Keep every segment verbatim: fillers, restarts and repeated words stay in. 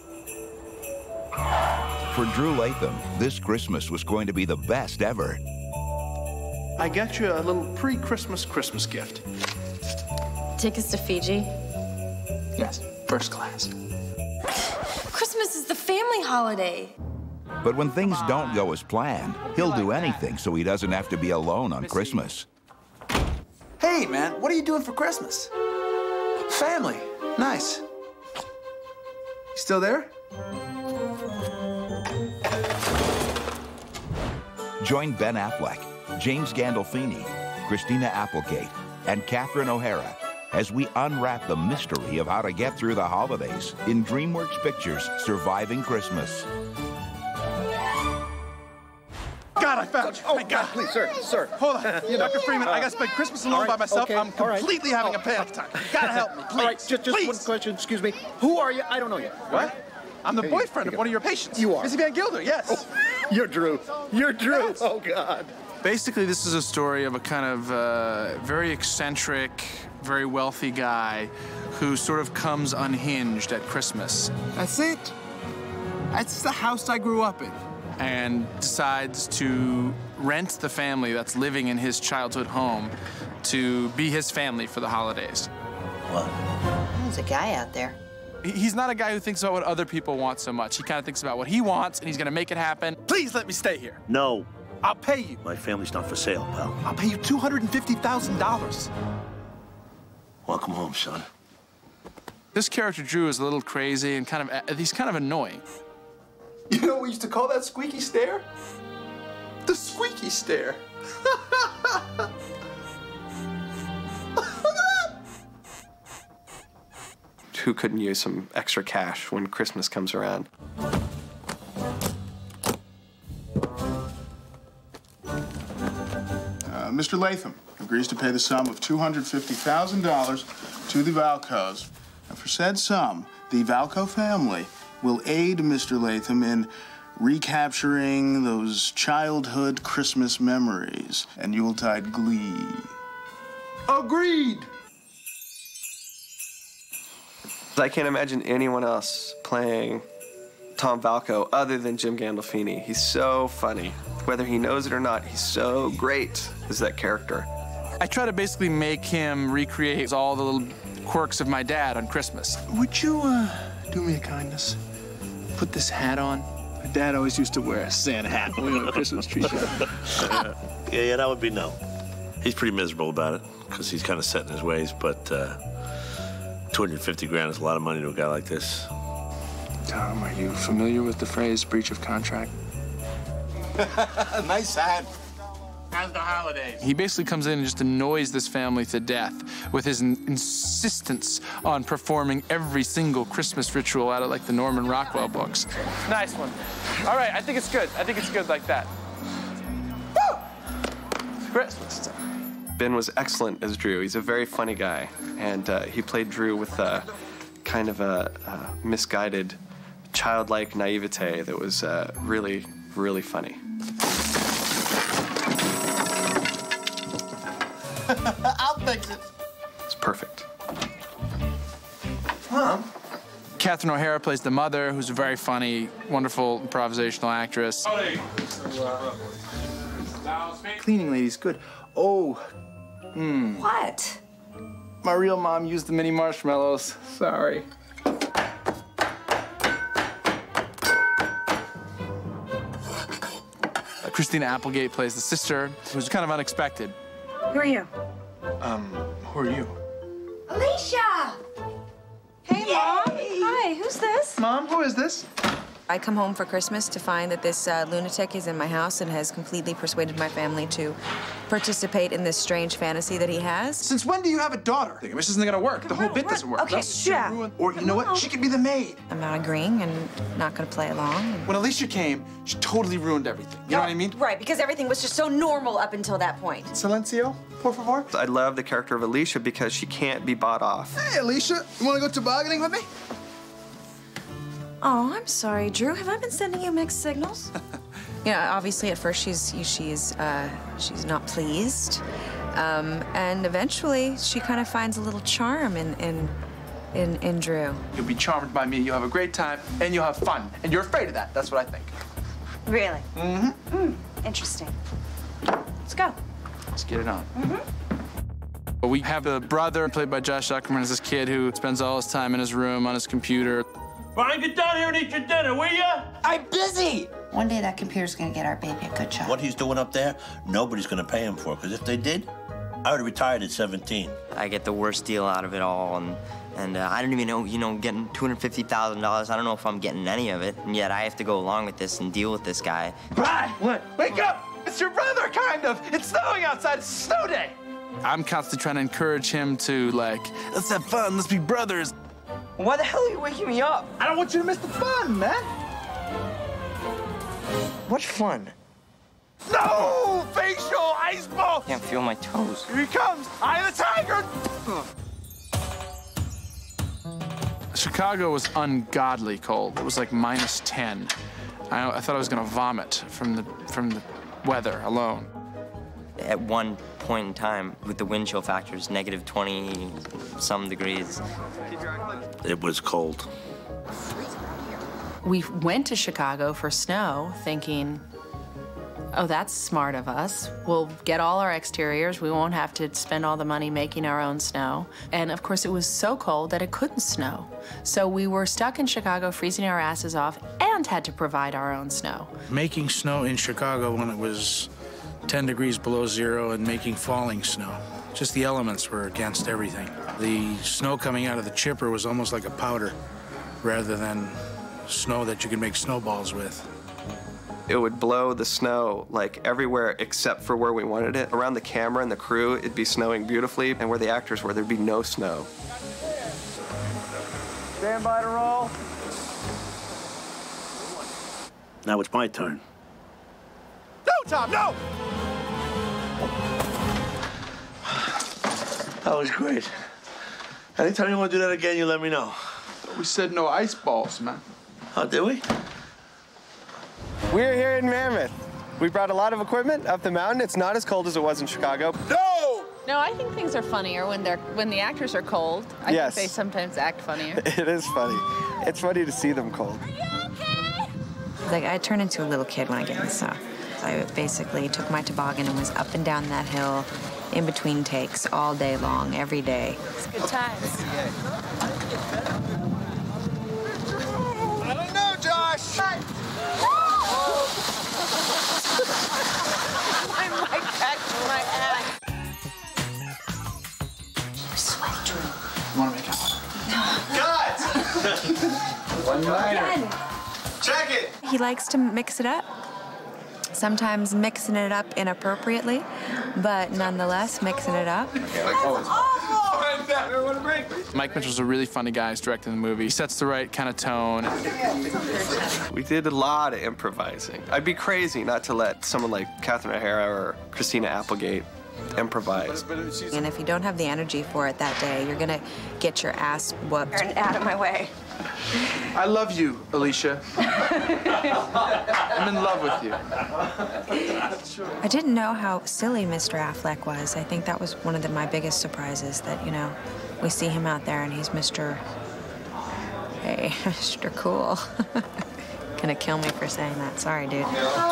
For Drew Latham, this Christmas was going to be the best ever. I got you a little pre-Christmas Christmas gift. Tickets to Fiji? Yes, first class. Christmas is the family holiday. But when things don't go as planned, he'll do anything so he doesn't have to be alone on Christmas. Hey, man, what are you doing for Christmas? Family. Nice. You still there? Join Ben Affleck, James Gandolfini, Christina Applegate, and Catherine O'Hara as we unwrap the mystery of how to get through the holidays in DreamWorks Pictures' Surviving Christmas. God, I found you. Oh, Thank God. please, sir, sir. Hold on. Doctor Freeman, uh, I gotta spend Christmas alone right, by myself. okay, I'm all right. completely having Oh. a panic attack. You gotta help me, please. All right, just, just please. one question, excuse me. Who are you? I don't know you. What? I'm the Hey, boyfriend you of go. one of your patients. You are. Missy Van Gilder, yes. Oh, you're Drew. You're Drew. Yes. Oh, God. Basically, this is a story of a kind of uh, very eccentric, very wealthy guy who sort of comes unhinged at Christmas. That's it. That's the house I grew up in. And decides to rent the family that's living in his childhood home to be his family for the holidays. What? There's a guy out there. He- He's not a guy who thinks about what other people want so much. He kind of thinks about what he wants, and he's gonna make it happen. Please let me stay here. No. I'll pay you. My family's not for sale, pal. I'll pay you two hundred fifty thousand dollars. Welcome home, son. This character, Drew, is a little crazy and kind of, he's kind of annoying. You know what we used to call that squeaky stare? The squeaky stare. Who couldn't use some extra cash when Christmas comes around? Uh, Mister Latham agrees to pay the sum of two hundred fifty thousand dollars to the Valcos. And for said sum, the Valco family will aid Mister Latham in recapturing those childhood Christmas memories and Yuletide glee. Agreed. I can't imagine anyone else playing Tom Valco other than Jim Gandolfini. He's so funny. Whether he knows it or not, he's so great as that character. I try to basically make him recreate all the little quirks of my dad on Christmas. Would you, uh, do me a kindness? Put this hat on. My dad always used to wear a Santa hat when we went to a Christmas tree show. yeah, yeah, that would be no. He's pretty miserable about it because he's kind of set in his ways, but uh, two hundred fifty grand is a lot of money to a guy like this. Tom, are you familiar with the phrase breach of contract? Nice hat. How's the holidays? He basically comes in and just annoys this family to death with his in insistence on performing every single Christmas ritual out of like the Norman Rockwell books. Nice one. All right, I think it's good. I think it's good like that. Woo! It's Christmas. Ben was excellent as Drew. He's a very funny guy, and uh, he played Drew with uh, kind of a uh, misguided, childlike naivete that was uh, really, really funny. I'll fix it. It's perfect. Mom? Catherine O'Hara plays the mother, who's a very funny, wonderful improvisational actress. Cleaning lady's good. Oh. Hmm. What? My real mom used the mini marshmallows. Sorry. Christina Applegate plays the sister, who's kind of unexpected. Who are you? Um, who are you? Alicia! Hey, Mom. Hi, who's this? Mom, who is this? I come home for Christmas to find that this uh, lunatic is in my house and has completely persuaded my family to participate in this strange fantasy that he has. Since when do you have a daughter? This isn't gonna work. The whole bit doesn't work. Okay, yeah. Or you know what? She could be the maid. I'm not agreeing and not gonna play along. When Alicia came, she totally ruined everything. You know what I mean? Right, because everything was just so normal up until that point. Silencio, por favor. I love the character of Alicia because she can't be bought off. Hey, Alicia, you wanna go tobogganing with me? Oh, I'm sorry, Drew. Have I been sending you mixed signals? You know, obviously at first she's she's uh, she's not pleased, um, and eventually she kind of finds a little charm in in in, in Drew. You'll be charmed by me, you'll have a great time, and you'll have fun. And you're afraid of that, that's what I think. Really? Mm-hmm. Mm, interesting. Let's go. Let's get it on. Mm-hmm. We have a brother played by Josh Zuckerman as this kid who spends all his time in his room on his computer. Brian, get down here and eat your dinner, will ya? I'm busy. One day that computer's gonna get our baby a good job. What he's doing up there, nobody's gonna pay him for, because if they did, I would have retired at seventeen. I get the worst deal out of it all, and and uh, I don't even know, you know, getting two hundred fifty thousand dollars. I don't know if I'm getting any of it, and yet I have to go along with this and deal with this guy. Brian! What? Wake up! It's your brother, kind of! It's snowing outside, it's snow day! I'm constantly trying to encourage him to, like, let's have fun, let's be brothers. Why the hell are you waking me up? I don't want you to miss the fun, man! What fun? No! Facial ice ball! Can't feel my toes. Here he comes! Eye of the tiger! Chicago was ungodly cold. It was like minus ten. I, I thought I was gonna vomit from the from the weather alone. At one point in time, with the wind chill factors, negative twenty some degrees. It was cold. We went to Chicago for snow thinking, oh, that's smart of us. We'll get all our exteriors. We won't have to spend all the money making our own snow. And of course, it was so cold that it couldn't snow. So we were stuck in Chicago, freezing our asses off, and had to provide our own snow. Making snow in Chicago when it was ten degrees below zero and making falling snow. Just the elements were against everything. The snow coming out of the chipper was almost like a powder rather than snow that you could make snowballs with. It would blow the snow like everywhere except for where we wanted it. Around the camera and the crew, it'd be snowing beautifully, and where the actors were, there'd be no snow. Stand by to roll. Now it's my turn. No, Tom, no! That was great. Anytime you want to do that again, you let me know. We said no ice balls, man. Oh, did we? We're here in Mammoth. We brought a lot of equipment up the mountain. It's not as cold as it was in Chicago. No! No, I think things are funnier when they're when the actors are cold. I Yes. think they sometimes act funnier. It is funny. It's funny to see them cold. Like, I turn into a little kid when I get in the snow. I basically took my toboggan and was up and down that hill in between takes all day long, every day. It's good times. I don't know, Josh. I might catch my ass. Sweat, Drew. You wanna make out? Cut! One nighter. Check it! He likes to mix it up. Sometimes mixing it up inappropriately, but nonetheless mixing it up. Mike Mitchell's a really funny guy who's directing the movie. He sets the right kind of tone. We did a lot of improvising. I'd be crazy not to let someone like Catherine O'Hara or Christina Applegate improvise. And if you don't have the energy for it that day, you're gonna get your ass whooped. Turn out of my way. I love you, Alicia. I'm in love with you. I didn't know how silly Mister Affleck was. I think that was one of the, my biggest surprises, that, you know, we see him out there and he's Mister Hey, Mister Cool. Gonna kill me for saying that. Sorry, dude.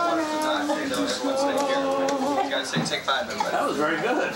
That was very good.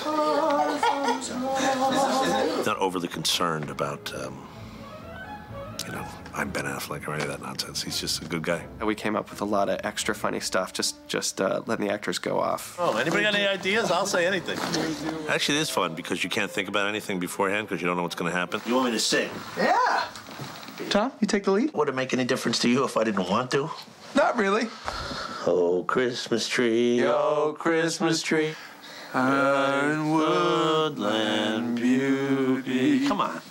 Not overly concerned about, um, you know, I'm Ben Affleck or any of that nonsense. He's just a good guy. We came up with a lot of extra funny stuff, just just uh, letting the actors go off. Oh, anybody got any ideas? I'll say anything. Actually, it is fun because you can't think about anything beforehand because you don't know what's going to happen. You want me to sing? Yeah. Tom, you take the lead? Would it make any difference to you if I didn't want to? Not really. Oh, Christmas tree, oh, Christmas tree, and woodland beauty. Come on.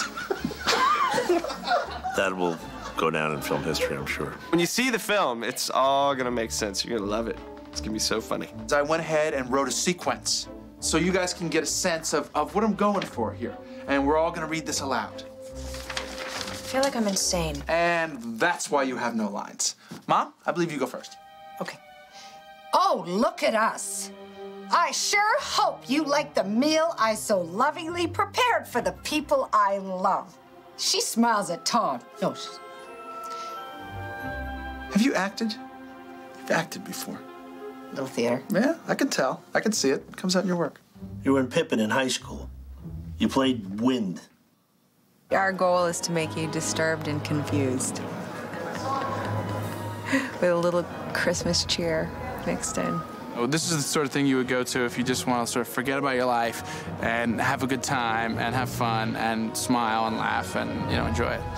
That will go down in film history, I'm sure. When you see the film, it's all gonna make sense. You're gonna love it. It's gonna be so funny. I went ahead and wrote a sequence so you guys can get a sense of, of what I'm going for here. And we're all gonna read this aloud. I feel like I'm insane. And that's why you have no lines. Mom, I believe you go first. Okay. Oh, look at us. I sure hope you like the meal I so lovingly prepared for the people I love. She smiles at Todd. No, she... Have you acted? You've acted before. Little theater. Yeah, I can tell. I can see it. It comes out in your work. You were in Pippin in high school. You played Wind. Our goal is to make you disturbed and confused. With a little Christmas cheer mixed in. Oh, this is the sort of thing you would go to if you just want to sort of forget about your life and have a good time and have fun and smile and laugh and, you know, enjoy it.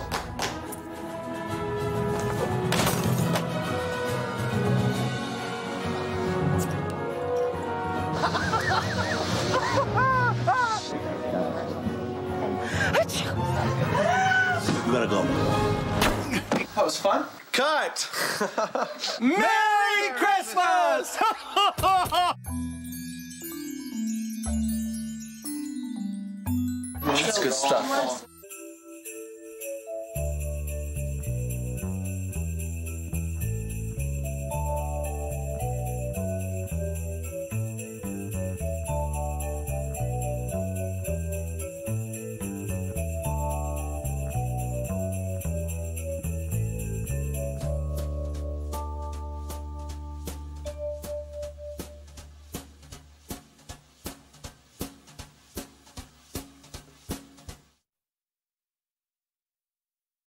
We gotta go. That was fun. Cut! Merry Christmas! That's good stuff.